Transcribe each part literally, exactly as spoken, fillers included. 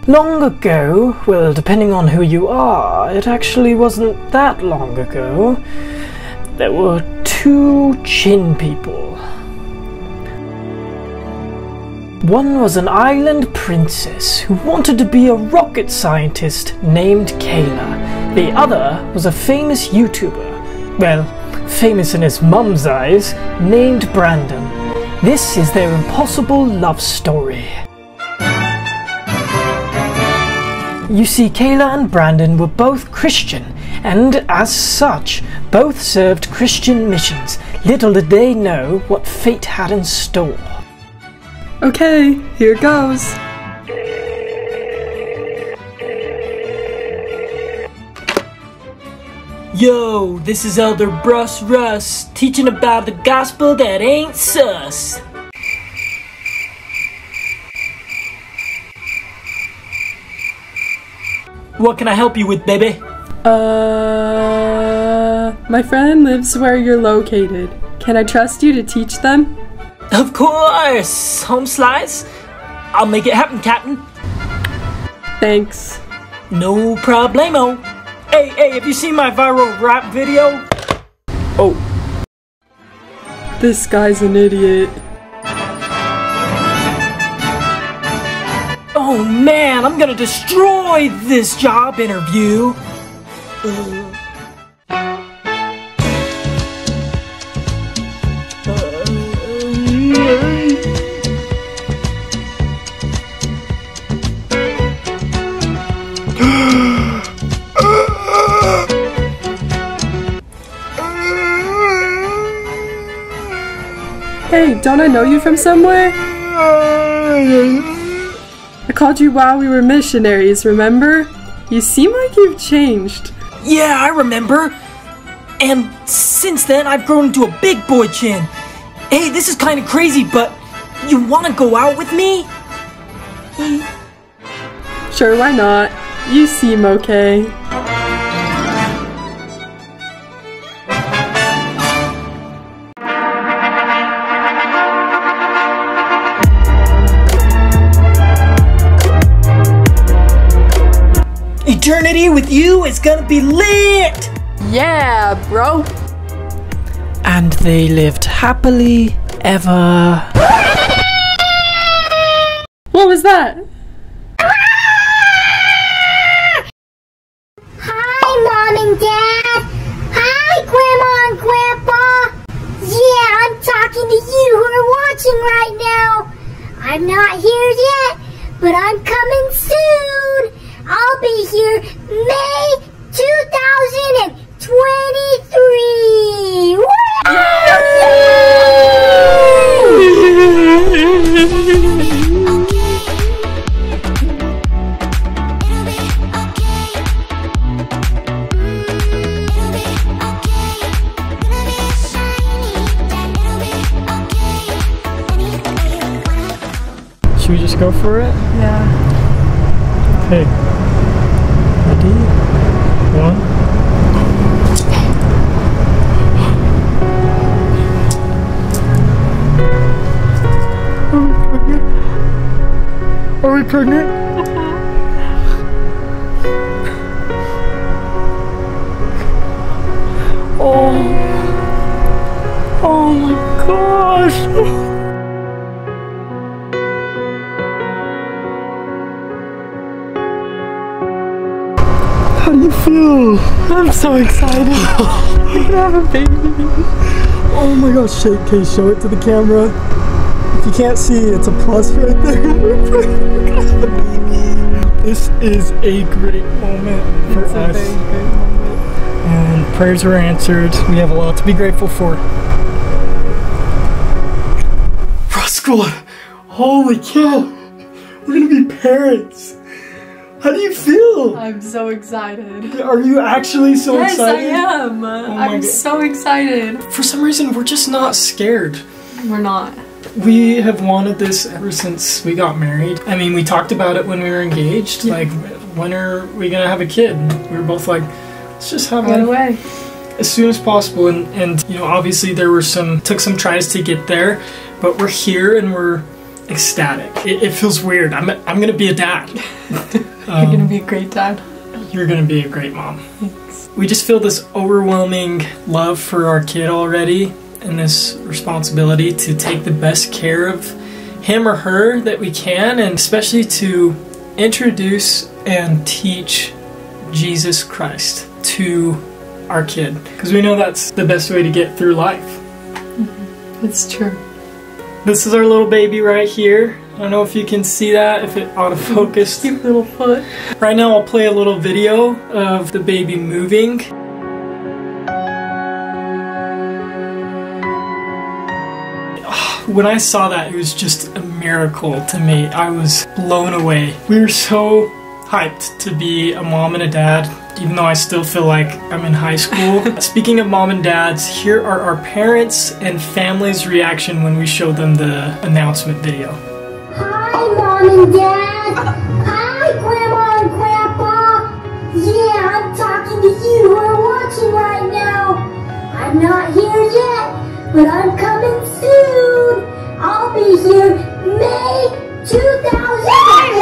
Long ago, well, depending on who you are, it actually wasn't that long ago. There were two Chin people. One was an island princess who wanted to be a rocket scientist named Kayla. The other was a famous YouTuber, well, famous in his mum's eyes, named Brandon. This is their impossible love story. You see, Kayla and Brandon were both Christian, and as such, both served Christian missions. Little did they know what fate had in store. Okay, here goes. Yo, this is Elder Bruss Russ, teaching about the gospel that ain't sus. What can I help you with, baby? Uh, my friend lives where you're located. Can I trust you to teach them? Of course! Home slice? I'll make it happen, Captain. Thanks. No problemo. Hey, hey, have you seen my viral rap video? Oh. This guy's an idiot. Oh man, I'm gonna destroy this job interview. Uh. Hey, don't I know you from somewhere? I called you while we were missionaries, remember? You seem like you've changed. Yeah, I remember. And since then, I've grown into a big boy chin. Hey, this is kind of crazy, but you want to go out with me? Sure, why not? You seem okay. Eternity with you is gonna be lit! Yeah, bro! And they lived happily ever... What was that? Hi, Mom and Dad! Hi, Grandma and Grandpa! Yeah, I'm talking to you who are watching right now! I'm not here yet, but I'm coming soon! I'll be here May two thousand twenty-three! Woo! Should we just go for it? Yeah. Okay. Ready? One. Are we pregnant? Are we pregnant? Oh. Oh my gosh. How do you feel? I'm so excited. We're gonna have a baby. Oh my gosh, shake, okay, show it to the camera. If you can't see, it's a plus right there. We're gonna have a baby. This is a great moment for It's us. a very great moment. And prayers were answered. We have a lot to be grateful for. Rascal, holy cow. We're gonna be parents. How do you feel? I'm so excited. Are you actually so yes, excited? Yes, I am. Oh I'm so excited. For some reason, we're just not scared. We're not. We have wanted this ever since we got married. I mean, we talked about it when we were engaged. Yeah. Like, when are we gonna have a kid? And we were both like, let's just have right one away as soon as possible. And, and you know, obviously there were some, took some tries to get there, but we're here and we're ecstatic. It, it feels weird. I'm, I'm gonna be a dad. You're um, gonna be a great dad. You're gonna be a great mom. Thanks. We just feel this overwhelming love for our kid already, and this responsibility to take the best care of him or her that we can, and especially to introduce and teach Jesus Christ to our kid, because we know that's the best way to get through life. Mm-hmm. It's true. This is our little baby right here. I don't know if you can see that, if it autofocused. Cute little foot. Right now I'll play a little video of the baby moving. When I saw that, it was just a miracle to me. I was blown away. We were so hyped to be a mom and a dad, even though I still feel like I'm in high school. Speaking of mom and dads, here are our parents' and family's reaction when we showed them the announcement video. Hi, Mom and Dad. Hi, Grandma and Grandpa. Yeah, I'm talking to you who are watching right now. I'm not here yet, but I'm coming soon. I'll be here May two thousand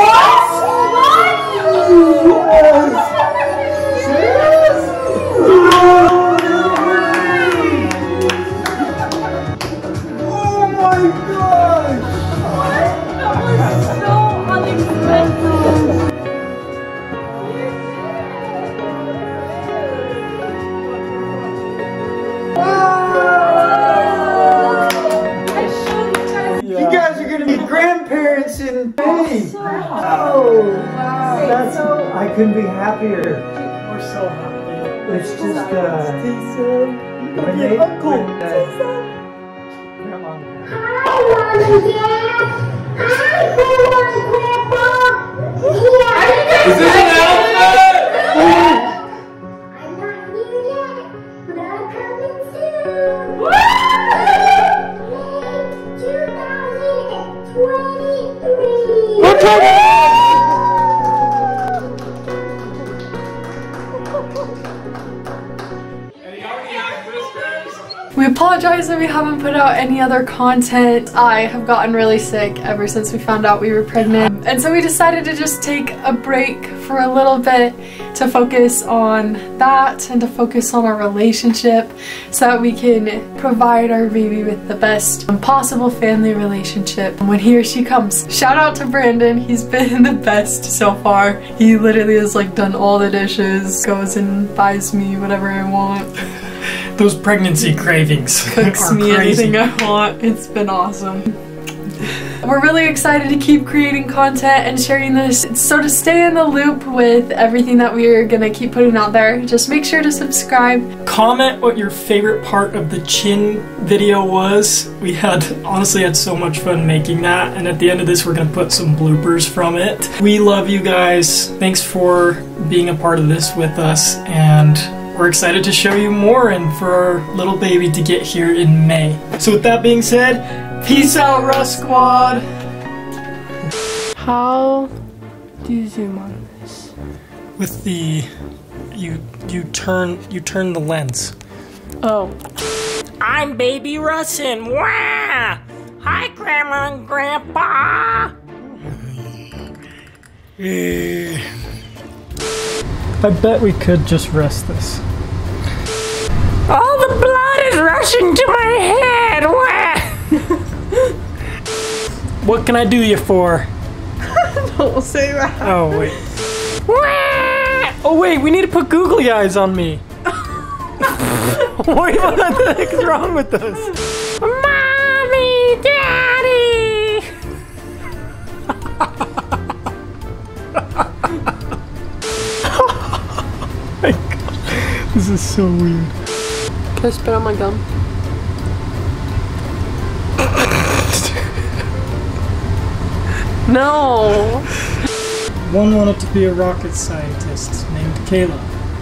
Oh my gosh! What? That was so unexpected. You guys are gonna be grandparents in May. Oh, wow. That's, I couldn't be happier. We're so happy. It's just uh, when they, uncle. when, uh, Grandma. Hi, Mom and Dad. Hi, Grandma and Grandpa. Yeah. Is this an outfit? I'm not here yet, but I'm coming soon. May two thousand twenty-three. We apologize that we haven't put out any other content. I have gotten really sick ever since we found out we were pregnant. And so we decided to just take a break for a little bit to focus on that and to focus on our relationship so that we can provide our baby with the best possible family relationship when he or she comes. Shout out to Brandon. He's been the best so far. He literally has like done all the dishes, goes and buys me whatever I want. Those pregnancy cravings Cooks are me crazy. anything I want. It's been awesome. We're really excited to keep creating content and sharing this. So to stay in the loop with everything that we're gonna keep putting out there, just make sure to subscribe. Comment what your favorite part of the chin video was. We had honestly had so much fun making that, and at the end of this we're gonna put some bloopers from it. We love you guys. Thanks for being a part of this with us, and we're excited to show you more and for our little baby to get here in May. So with that being said, peace out, Rust Squad! How do you zoom on this? With the you you turn you turn the lens. Oh. I'm Baby Russin. Wah! Hi, Grandma and Grandpa. I bet we could just rest this. All the blood is rushing to my head. Wah! What can I do you for? Don't say that. Oh wait. Wah! Oh wait, we need to put googly eyes on me. What the heck is wrong with us? Mommy, Daddy. My God. This is so weird. Can I spit on my gum? No. One wanted to be a rocket scientist named Kayla.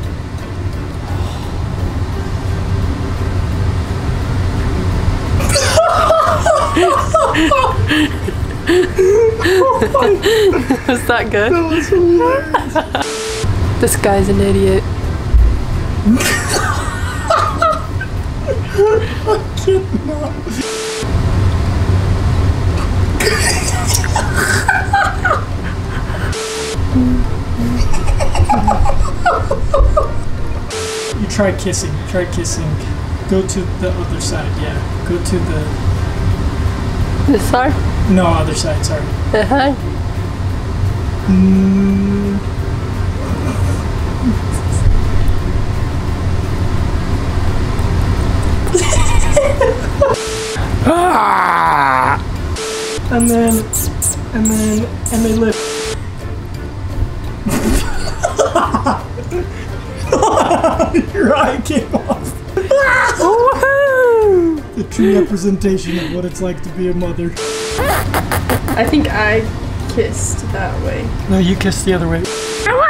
Was that good? that was hilarious. This guy's an idiot. I cannot. You try kissing. Try kissing. Go to the other side. Yeah. Go to the. This side? No, other side. Sorry. This side? Mm. Ah! And then, and then, and they live. Your eye came off. Woohoo! The true representation of what it's like to be a mother. I think I kissed that way. No, you kissed the other way. I